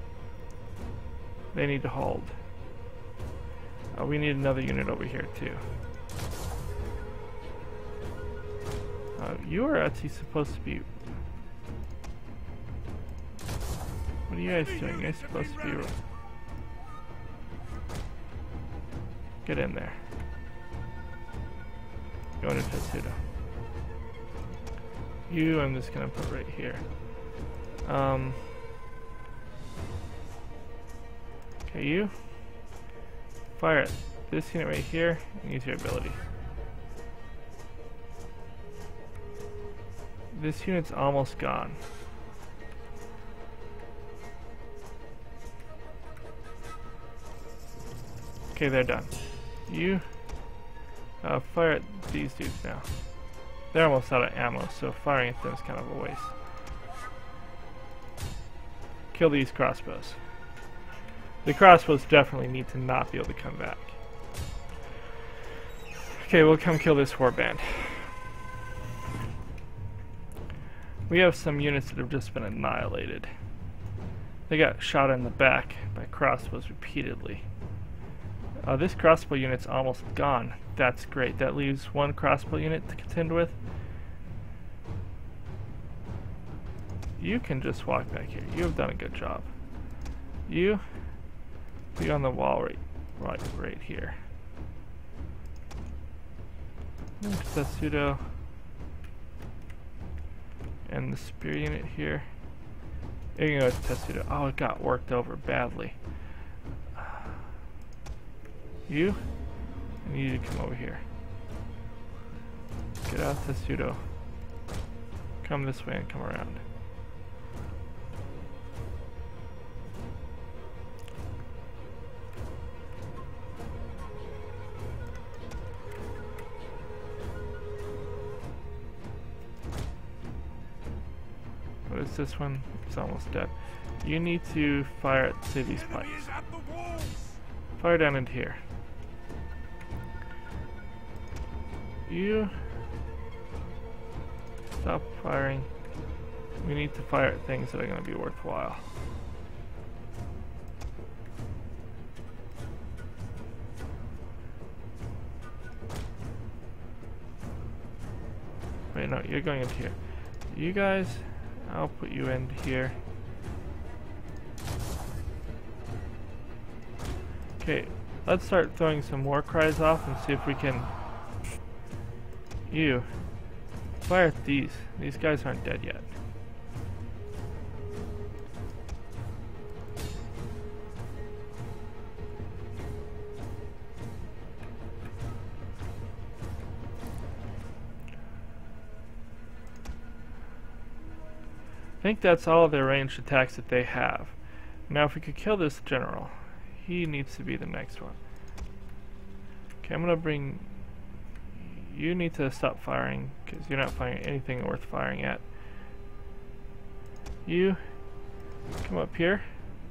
They need to hold. Uh, we need another unit over here too. Uh, you are actually supposed to be... What are you guys doing? You're supposed to be... Get in there. Go into Tetsudo. You, I'm just gonna put right here. Um... Okay, you fire at this unit right here and use your ability. This unit's almost gone. Okay, they're done. You uh, fire at these dudes now. They're almost out of ammo, so firing at them is kind of a waste. Kill these crossbows. The crossbows definitely need to not be able to come back. Okay, we'll come kill this warband. We have some units that have just been annihilated. They got shot in the back by crossbows repeatedly. Uh, this crossbow unit's almost gone. That's great. That leaves one crossbow unit to contend with. You can just walk back here. You have done a good job. You be on the wall right, right, right here. Tetsudo and the spear unit here. There you go, Tetsudo. Oh, it got worked over badly. You, I need you to come over here. Get out, Tetsudo. Come this way and come around. What is this one? It's almost dead. You need to fire at say these pipes. Fire down into here. You stop firing. We need to fire at things that are going to be worthwhile. Wait, no, you're going into here. You guys, I'll put you in here. Okay, let's start throwing some war cries off and see if we can... You, fire at these. These guys aren't dead yet. I think that's all of their ranged attacks that they have. Now if we could kill this general, he needs to be the next one. Okay, I'm gonna bring... You need to stop firing, because you're not firing anything worth firing at. You, come up here.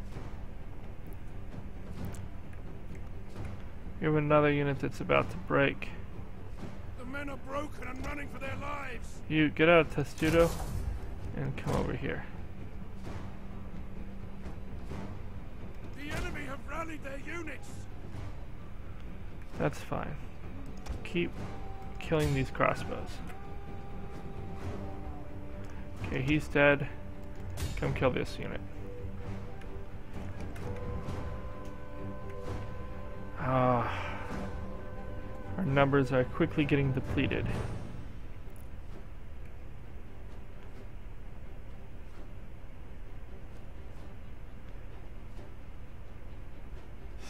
You have another unit that's about to break. The men are broken and running for their lives. You, get out of Testudo and come over here. The enemy have rallied their units. That's fine. Keep killing these crossbows. Okay, he's dead. Come kill this unit. Ah, our numbers are quickly getting depleted.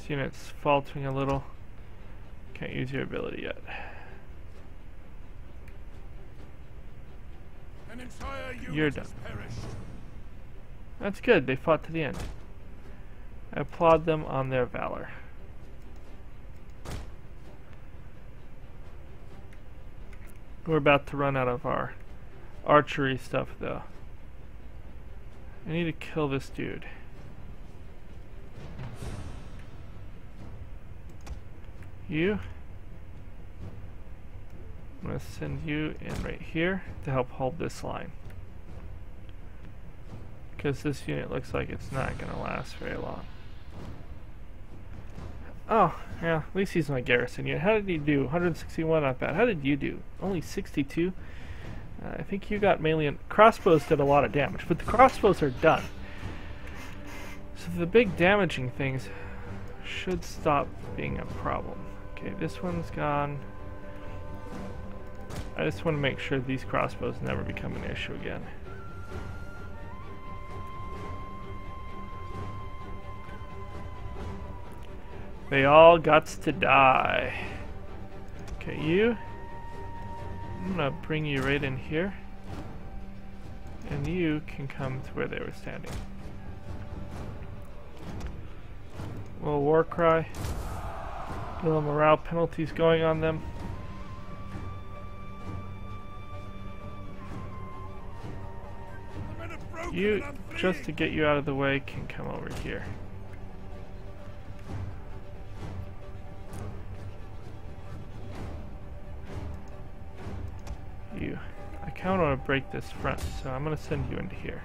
This unit's faltering a little. Can't use your ability yet. An entire unit You're done. has perished. That's good, they fought to the end. I applaud them on their valor. We're about to run out of our archery stuff though. I need to kill this dude. You. I'm going to send you in right here to help hold this line. Because this unit looks like it's not going to last very long. Oh, yeah, at least he's my garrison unit. How did he do? one hundred sixty-one, not bad. How did you do? Only sixty-two? Uh, I think you got mainly... In crossbows did a lot of damage, but the crossbows are done. So the big damaging things should stop being a problem. Okay, this one's gone. I just want to make sure these crossbows never become an issue again. They all gots to die. Okay, you. I'm gonna bring you right in here. And you can come to where they were standing. Little war cry. Little morale penalties going on them. The men are broken You, and unfleeing. just to get you out of the way, can come over here. You. I kind of want to break this front, so I'm going to send you into here.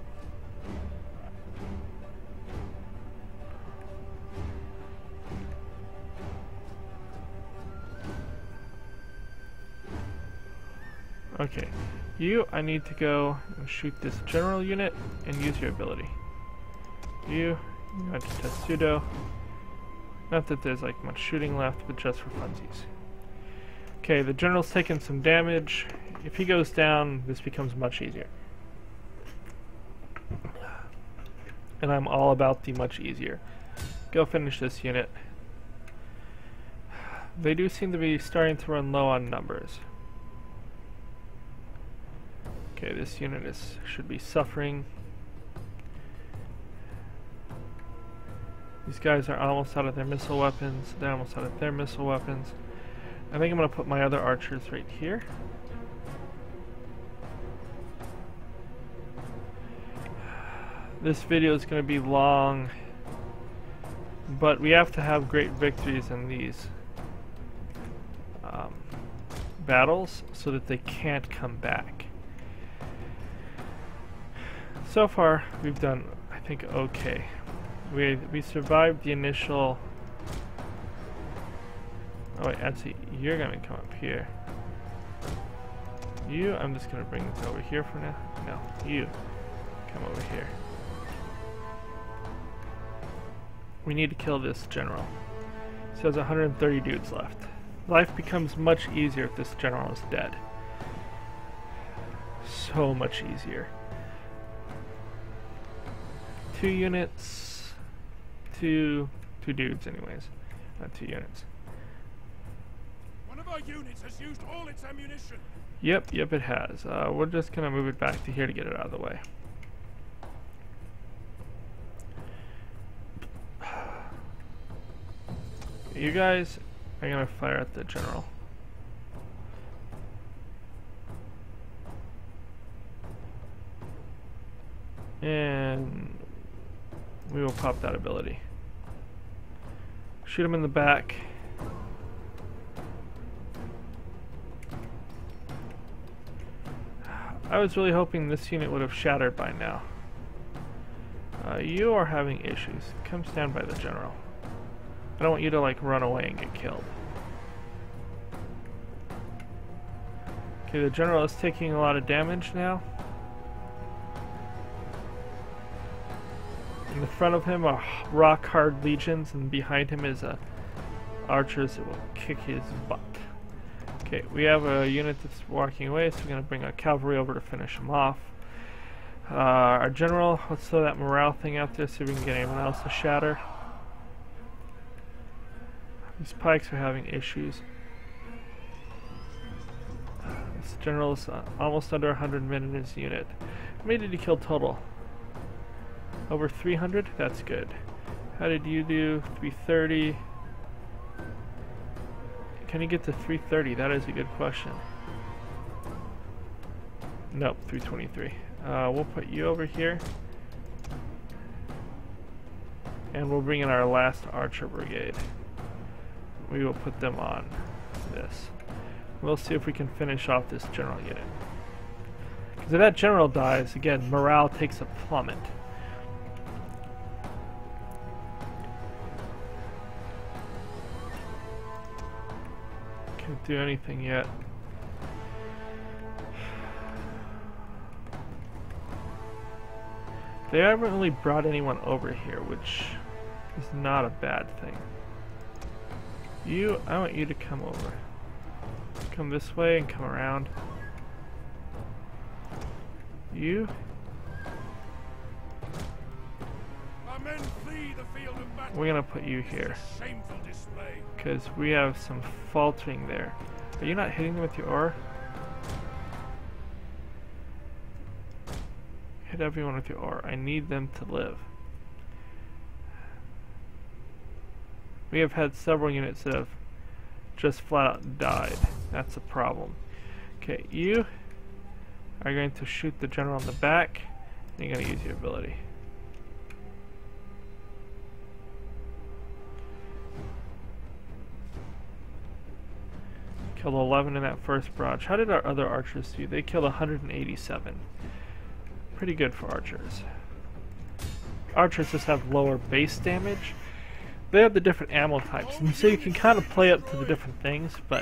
Okay, you, I need to go and shoot this general unit and use your ability. You, you got to test pseudo. Not that there's like much shooting left, but just for funsies. Okay, the general's taken some damage. If he goes down, this becomes much easier. And I'm all about the much easier. Go finish this unit. They do seem to be starting to run low on numbers. Okay, this unit is should be suffering. These guys are almost out of their missile weapons. They're almost out of their missile weapons. I think I'm going to put my other archers right here. This video is going to be long, but we have to have great victories in these um, battles so that they can't come back. So far, we've done, I think, okay. We we survived the initial. Oh wait, actually, you're gonna come up here. You, I'm just gonna bring this over here for now. No, you, come over here. We need to kill this general. He has one hundred thirty dudes left. Life becomes much easier if this general is dead. So much easier. Two units, two, two dudes anyways, not two units. One of our units has used all its ammunition. Yep, yep it has. Uh, we're just gonna move it back to here to get it out of the way. You guys are gonna fire at the general. And we will pop that ability. Shoot him in the back. I was really hoping this unit would have shattered by now. Uh, you are having issues. Come stand by the general. I don't want you to like run away and get killed. Okay, the general is taking a lot of damage now. In the front of him are rock hard legions, and behind him is a archers that will kick his butt. Okay, we have a unit that's walking away, so we're going to bring our cavalry over to finish him off. Uh, our general, let's throw that morale thing out there, see if we can get anyone else to shatter. These pikes are having issues. This general's uh, almost under one hundred men in his unit. How many did he kill total? Over three hundred? That's good. How did you do? three thirty. Can he get to three thirty? That is a good question. Nope, three twenty-three. Uh, we'll put you over here. And we'll bring in our last archer brigade. We will put them on this. We'll see if we can finish off this general unit. Because if that general dies, again, morale takes a plummet. Can't do anything yet. They haven't really brought anyone over here, which is not a bad thing. You, I want you to come over. Come this way and come around. You. Our men flee the field of battle. We're gonna put you here. Shameful display. Because we have some faltering there. Are you not hitting them with your ore? Hit everyone with your ore. I need them to live. We have had several units that have just flat out died. That's a problem. Okay, you are going to shoot the general in the back, and you're going to use your ability. Killed eleven in that first barrage. How did our other archers do? They killed one hundred eighty-seven. Pretty good for archers. Archers just have lower base damage. They have the different ammo types, and so you can kind of play up to the different things, but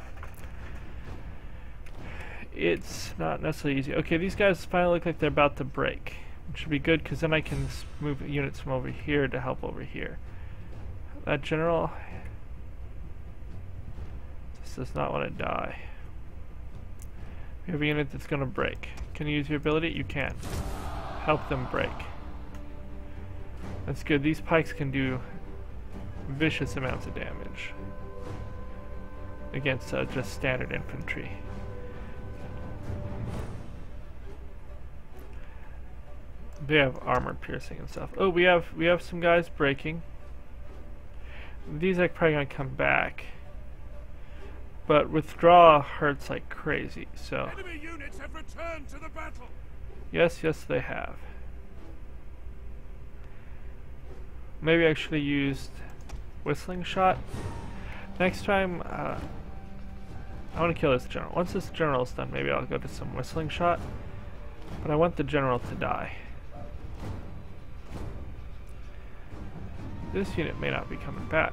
it's not necessarily easy. Okay, these guys finally look like they're about to break, which should be good because then I can move units from over here to help over here. That general just does not want to die. We have a unit that's going to break. Can you use your ability? You can. Help them break. That's good. These pikes can do vicious amounts of damage against uh, just standard infantry. They have armor piercing and stuff. Oh, we have we have some guys breaking. These are probably gonna come back, but withdraw hurts like crazy. So enemy units have returned to the battle. Yes, yes, they have. Maybe I should have used whistling shot. Next time, uh, I want to kill this general. Once this general is done, maybe I'll go to some whistling shot. But I want the general to die. This unit may not be coming back.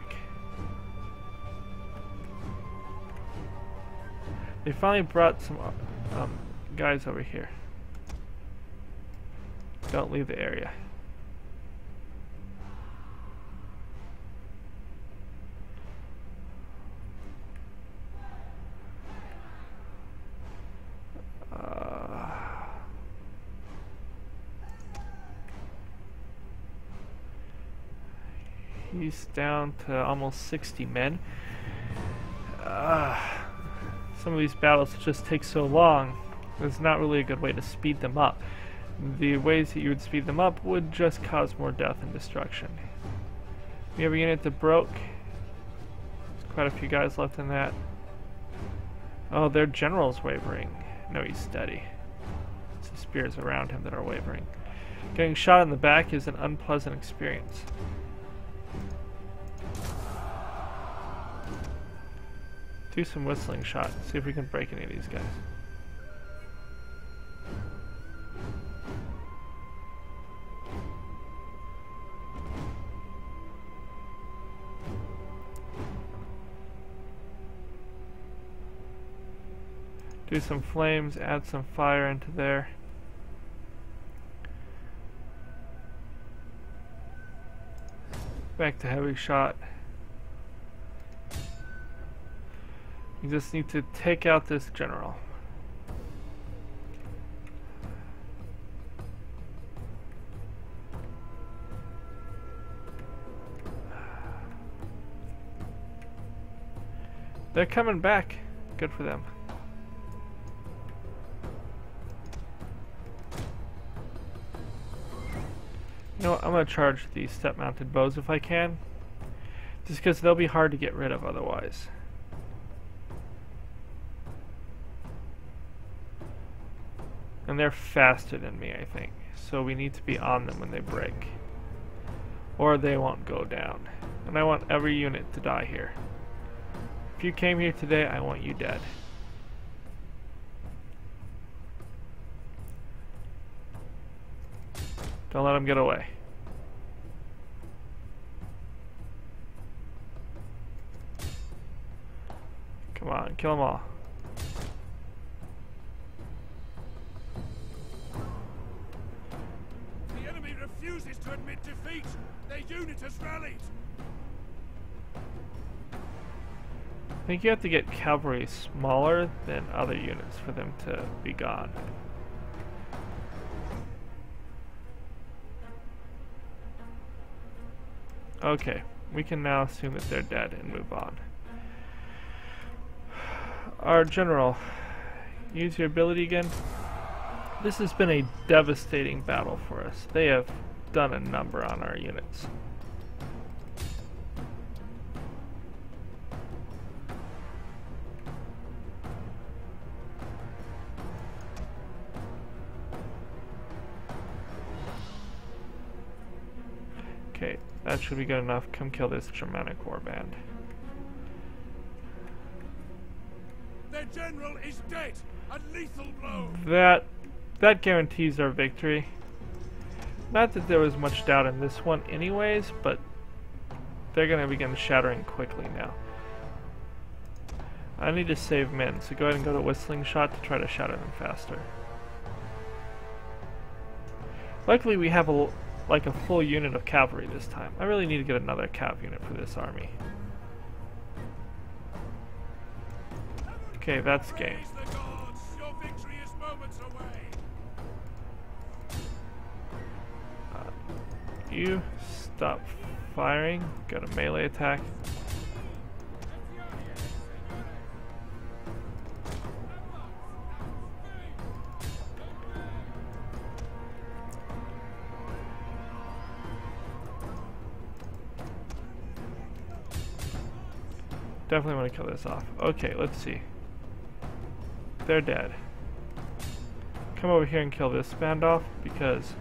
They finally brought some um, guys over here. Don't leave the area. He's down to almost sixty men. Uh, some of these battles just take so long. There's not really a good way to speed them up. The ways that you would speed them up would just cause more death and destruction. We have a unit that broke. There's quite a few guys left in that. Oh, their general's wavering. No, he's steady. It's the spears around him that are wavering. Getting shot in the back is an unpleasant experience. Do some whistling shot. See if we can break any of these guys. Do some flames, add some fire into there. Back to heavy shot. You just need to take out this general. They're coming back. Good for them. You know what? I'm gonna charge the step-mounted bows if I can. Just because they'll be hard to get rid of otherwise. And they're faster than me, I think. So we need to be on them when they break. Or they won't go down. And I want every unit to die here. If you came here today, I want you dead. Don't let them get away. Come on, kill them all. The enemy refuses to admit defeat. Their unit has rallied. I think you have to get cavalry smaller than other units for them to be gone. Okay, we can now assume that they're dead and move on. Our general, use your ability again. This has been a devastating battle for us. They have done a number on our units. Okay, that should be good enough. Come kill this Germanic warband. Their general is dead. A lethal blow. That that guarantees our victory. Not that there was much doubt in this one anyways, but they're gonna begin shattering quickly now. I need to save men, so go ahead and go to Whistling Shot to try to shatter them faster. Luckily we have a like a full unit of cavalry this time. I really need to get another cav unit for this army. Okay, that's game. Praise the gods. Your victory is moments away. Uh, you stop firing. Got a melee attack. Definitely want to kill this off. Okay, let's see. They're dead. Come over here and kill this band off because.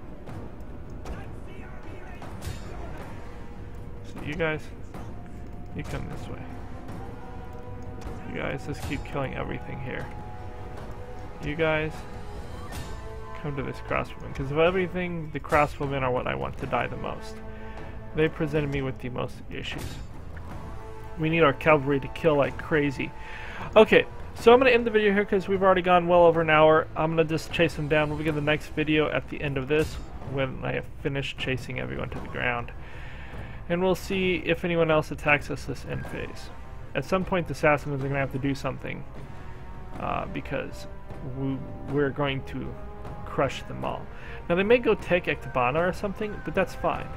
So you guys, you come this way. You guys just keep killing everything here. You guys come to this crossbowman because of everything, the crossbowmen are what I want to die the most. They presented me with the most issues. We need our cavalry to kill like crazy. Okay, so I'm going to end the video here because we've already gone well over an hour. I'm going to just chase them down. We'll begin the next video at the end of this when I have finished chasing everyone to the ground. And we'll see if anyone else attacks us this end phase. At some point the assassins are going to have to do something uh, because we, we're going to crush them all. Now they may go take Ecbatana or something, but that's fine.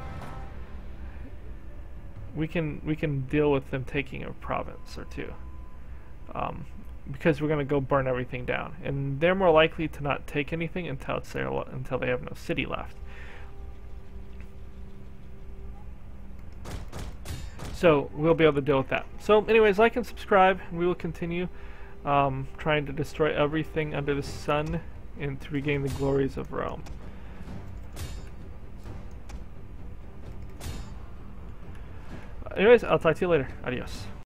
We can we can deal with them taking a province or two, um, because we're going to go burn everything down, and they're more likely to not take anything until it's there, until they have no city left. So we'll be able to deal with that. So, anyways, like and subscribe. We will continue um, trying to destroy everything under the sun and to regain the glories of Rome. Anyways, I'll talk to you later. Adios.